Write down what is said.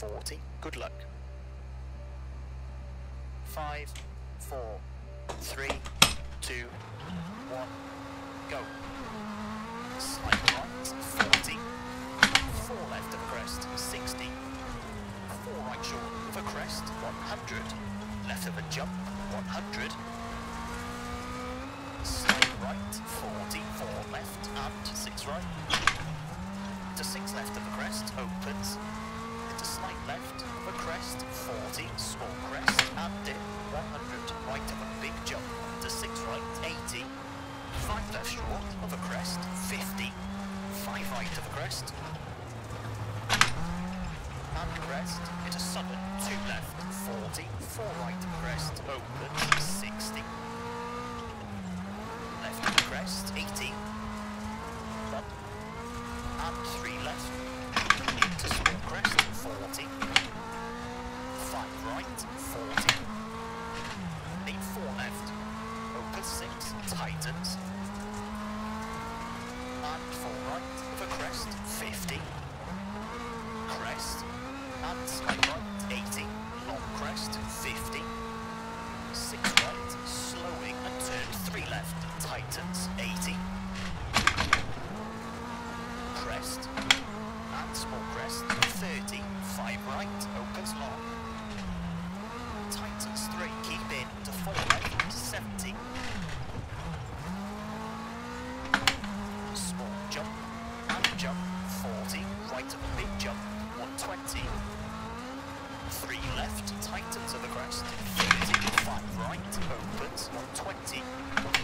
40. Good luck. 5, 4, 3, 2, 1, go. Slight right, 40. 4 left of a crest, 60. 4 right short of a crest, 100. Left of a jump, 100. Slight right, 40. 4 left and 6 right. To 6 left of a crest, opens. Into slight left of a crest, 40. Small crest and dip, 100. Right of a big jump. To 6 right, 80. 5 left short of a crest, 50. 5 right of a crest. And crest, into sudden, 2 left, 40. 4 right of a crest, open, 60. Left of the crest, 80. Bump. And 3 left. Into small crest, 40. 5 right, 40. 8 4 left. Open 6, tightens. And 4 right of a crest, 50. Crest. And slight right, 80. Long crest, 50. 6 right, slowing and turn 3 left, tightens, 80. Crest. And small crest, 30. 5 right, opens long. Tightens 3, keep in to 4 left, 70. Small jump, and jump, 40. Right of a big jump, 120. 3 left, tightens of the crest, 30. 5 right, opens, 120.